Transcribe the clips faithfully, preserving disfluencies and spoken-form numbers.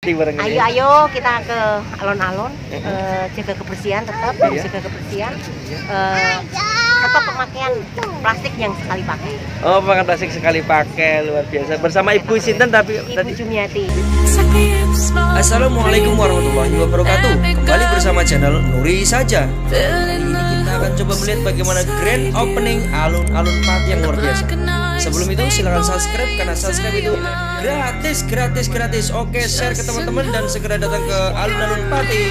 Ayo ayo kita ke alon-alon, uh, jaga kebersihan tetap, harus jaga kebersihan. Uh, apa pemakaian plastik yang sekali pakai. Oh, pemakaian plastik sekali pakai luar biasa. Bersama Ibu Sinten tapi Ibu tadi Jumiati. Assalamualaikum warahmatullahi wabarakatuh. Kembali bersama channel Nuri Saja. Hari ini kita akan coba melihat bagaimana grand opening alun-alun Pati yang luar biasa. Sebelum itu silahkan subscribe karena subscribe itu gratis, gratis, gratis. Oke, share ke teman-teman dan segera datang ke alun-alun Pati.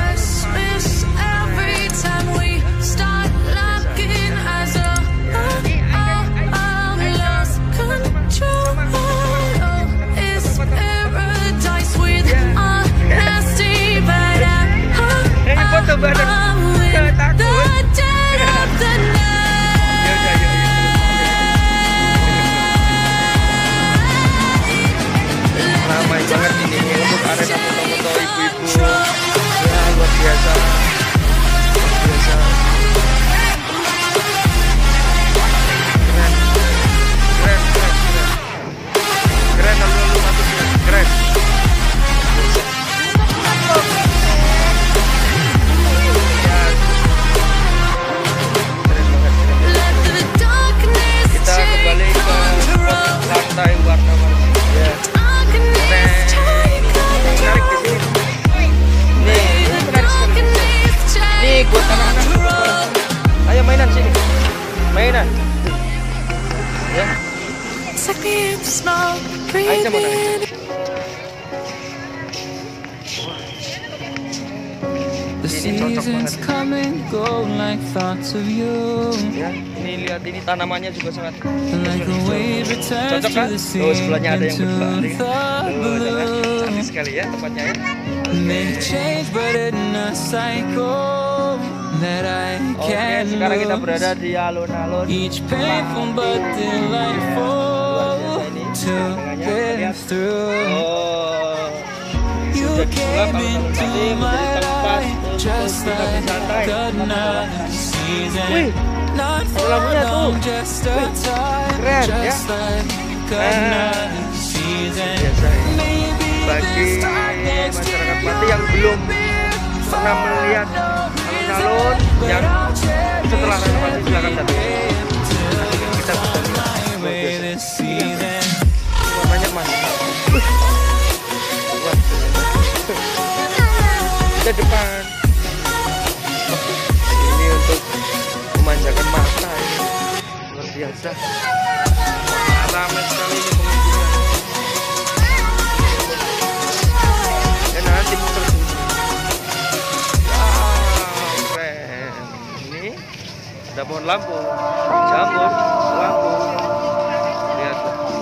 Foto bareng, takut. Ramai banget ini untuk arena foto-foto ibu-ibu. Ya, luar biasa. Luar biasa. Keren. Keren, keren, keren. Keren, lalu-lalu masuk keren. Keren. Kita kembali ke lantai warna-warni. Ya. Menarik di sini. Nih, ini menarik sekali. Nih, buat anak-anak. Ayo mainan sini. Mainan. Ya. Aisyah mau naik. Ini cocok banget. Ya, ini lihat ini tanamannya juga sangat cocok kan? Tuh sebelahnya ada yang berdua. Tuh, cantik sekali ya tempatnya ya. Oke, sekarang kita berada di alun-alun. Luar biasa ini. Oh, sudah disulap alun-alun tadi menjadi tempat untuk kita bersantai. Wih, lagunya tuh. Wih, keren ya. Nah, biasa ini bagi masyarakat Pati yang belum pernah melihat alun-alun yang setelah renovasi silakan datang. Kita bisa lihat. Banyak mas. Kita depan. Ini untuk memanjakan mata ini. Luar biasa. Ramai sekali ini pengunjungnya. Dan nanti muter sini. Wow, keren. Ini ada pohon lampu, jamur, lampu. Lihat.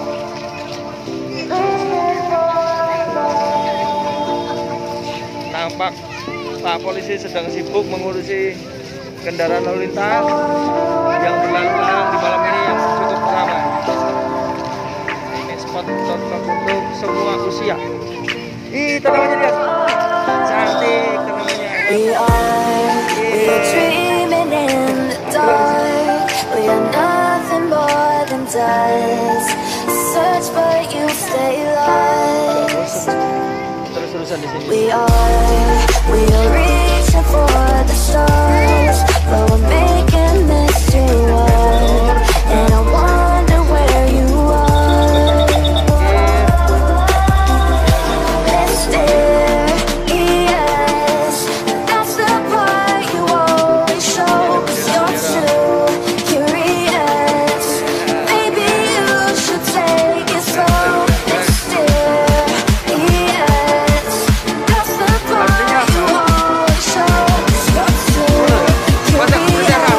Nampak Pak polisi sedang sibuk mengurusi kendaraan lalu lintas yang berlalu lalang di malam ini yang cukup ramai. Ini spot cocok untuk semua usia. Ih, tanamannya lihat, cantik tanamannya. We are, we are dreaming in the dark. We are nothing more than dust. Search but you stay lost. Terus-terusan di sini. We are, we are reaching for the stars, but we're making this too hard, and I wonder where you are. Let's stare, yes, that's the part you always show, 'cause you're too curious. Maybe you should take it slow. Let's stare, yes, that's the part you always show, 'cause you're too curious.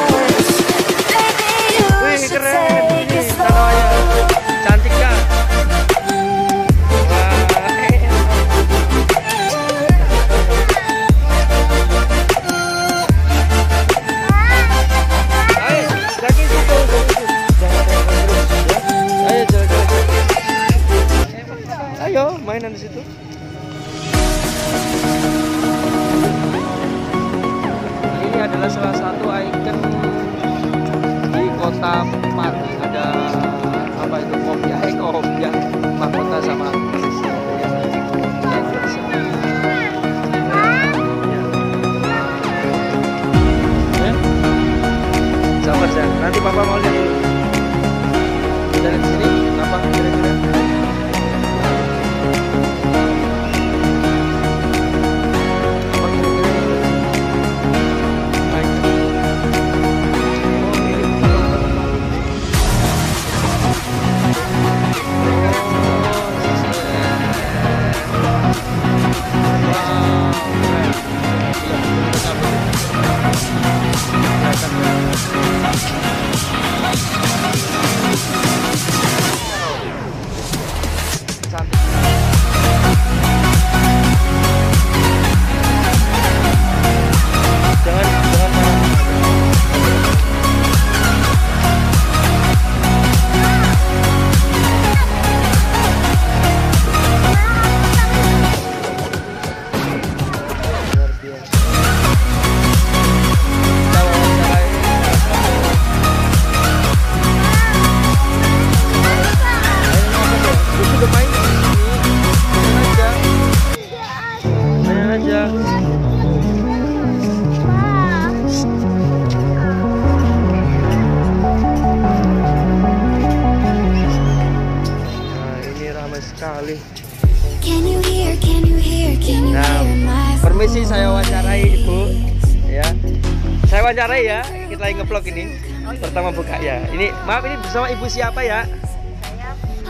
Nah, permisi saya wawancarai Ibu ya. Saya wawancarai ya, kita lagi nge-vlog ini. Pertama buka ya. Ini maaf, ini bersama Ibu siapa ya? Saya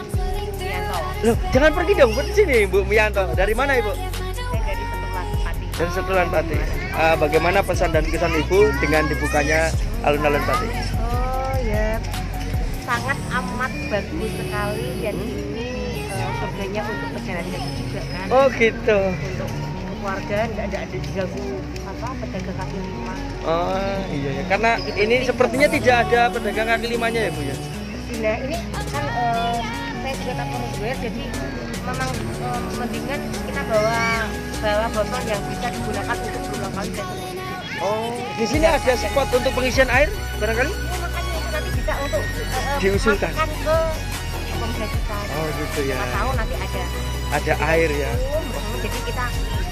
Mianto. Loh, jangan pergi dong, di sini Bu Mianto. Dari mana Ibu? Saya dari Setulan Pati. Dari Setulan Pati. Uh, bagaimana pesan dan kesan Ibu dengan dibukanya alun-alun Pati? Oh ya, sangat amat bagus sekali dan ini uh, surganya untuk pejalan kaki juga kan. Oh gitu. Untuk keluarga tidak ada ada diganggu apa pedagang kaki lima. Oh iya ya, karena ini sepertinya tidak ada pedagang kaki limanya ya Bu ya. Nah ini kan uh, saya juga tak perlu bayar, jadi memang uh, mendingan kita bawa bawa botol yang bisa digunakan untuk berulang kali dan seterusnya. Oh, di sini ada spot untuk pengisian air barangkali? Ya, makanya itu nanti bisa untuk uh, diusulkan masukkan ke pemuda kita. Oh gitu ya. Kita tahu nanti ada Ada air ya. umum, jadi kita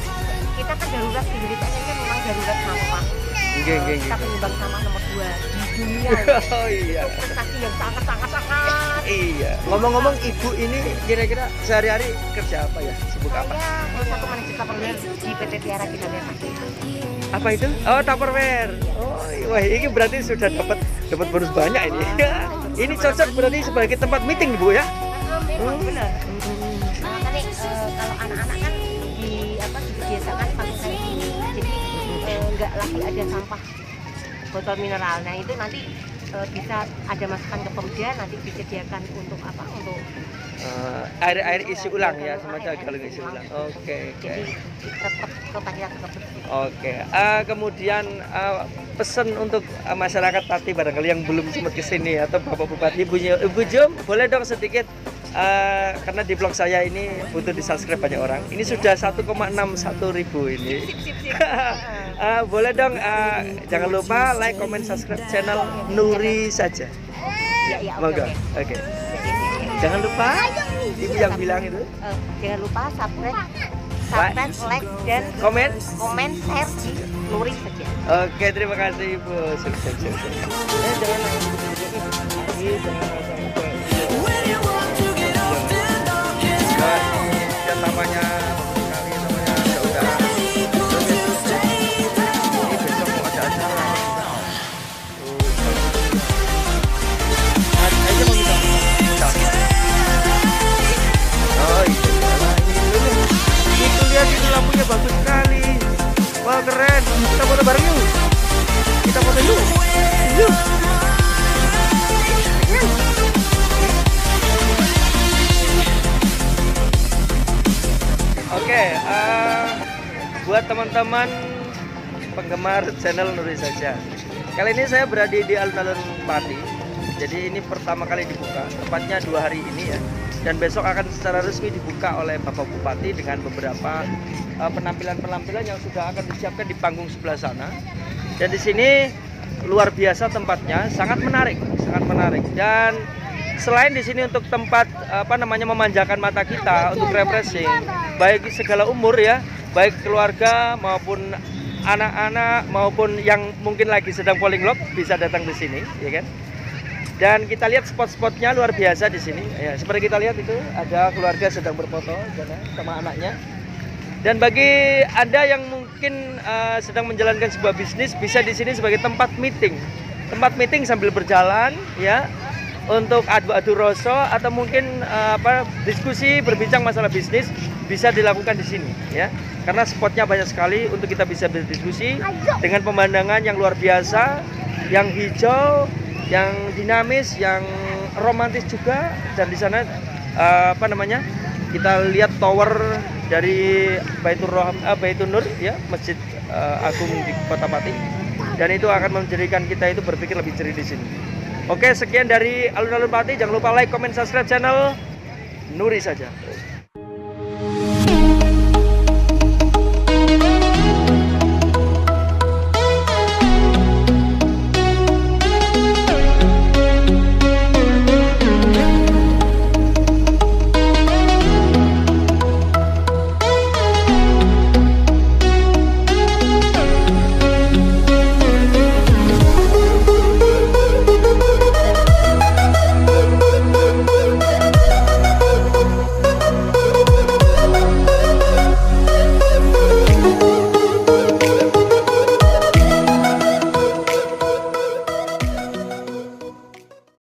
kita kan darurat di Indonesia ini kan memang darurat sampah. Nggih, nggih, Kita nggih. penyumbang sampah nomor dua di dunia. Ya. Oh iya. Itu prestasi yang sangat sangat sangat. Iya. Ngomong-ngomong Ibu ini kira-kira sehari-hari kerja apa ya? Sibuk apa? Saya salah satu manajer Tupperware di P T Tiara kita lihat. Apa itu? Oh, Tupperware. Oh, iya. Wah, ini berarti sudah dapat dapat bonus banyak ini. Ini cocok berarti sebagai tempat meeting Bu ya? Memang benar. Nah, kan nih, eh, kalau anak-anak kan di apa dibiasakan pakai kayak gini, jadi eh, nggak lagi ada sampah botol mineral. Nah itu nanti eh, bisa ada masukan ke Pemda, nanti disediakan untuk apa? Untuk Eh, air-air isi ulang ya, semacam galon isi ulang. Oke, oke. jadi tetap kota kita tetap bersih. Oke, uh, kemudian uh, pesan untuk uh, masyarakat Pati barangkali yang belum sempat kesini atau Bapak Bupati, Ibu, Ibu Jom, boleh dong sedikit uh, karena di vlog saya ini butuh di subscribe banyak orang. Ini sudah satu koma enam satu ribu ini. uh, boleh dong, uh, jangan lupa like, comment, subscribe channel Nuri saja. Ya, ya, oke, Monggo, oke. oke. Jangan lupa, Ibu yang bilang itu. Eh, jangan lupa subscribe, subscribe, like dan Komen. komen, share di Nuri saja. Oke, terima kasih Ibu. Sukses, sukses. Eh, jangan nangis. Ini jangan nangis. Guys, yang namanya kali namanya saudara. Ini besok mau ada acara. Aja mau kita. Oh, itu. Itu lihat itu lampunya bagus sekali. Wah keren, kita foto bareng yuk. Kita foto yuk. Yuk. Oke, uh, buat teman-teman penggemar channel Nuri saja. Kali ini saya berada di alun-alun Pati. Jadi ini pertama kali dibuka, tepatnya dua hari ini ya. Dan besok akan secara resmi dibuka oleh Bapak Bupati dengan beberapa penampilan-penampilan yang sudah akan disiapkan di panggung sebelah sana. Dan di sini luar biasa tempatnya, sangat menarik, sangat menarik. Dan selain di sini untuk tempat apa namanya memanjakan mata kita untuk refreshing, baik segala umur ya, baik keluarga maupun anak-anak maupun yang mungkin lagi sedang polling lock bisa datang di sini, ya kan? Dan kita lihat spot-spotnya luar biasa di sini. Ya, seperti kita lihat itu ada keluarga sedang berfoto sama anaknya. Dan bagi Anda yang mungkin uh, sedang menjalankan sebuah bisnis, bisa di sini sebagai tempat meeting. Tempat meeting sambil berjalan ya, untuk adu-adu rasa atau mungkin uh, apa diskusi berbincang masalah bisnis bisa dilakukan di sini ya. Karena spotnya banyak sekali untuk kita bisa berdiskusi dengan pemandangan yang luar biasa, yang hijau, yang dinamis, yang romantis juga. Dan di sana uh, apa namanya? Kita lihat tower dari Baitur Roham, uh, Baitur Nur ya, Masjid uh, Agung di Kota Pati. Dan itu akan menjadikan kita itu berpikir lebih jernih di sini. Oke, sekian dari alun-alun Pati. Jangan lupa like, comment, subscribe channel Nuri saja.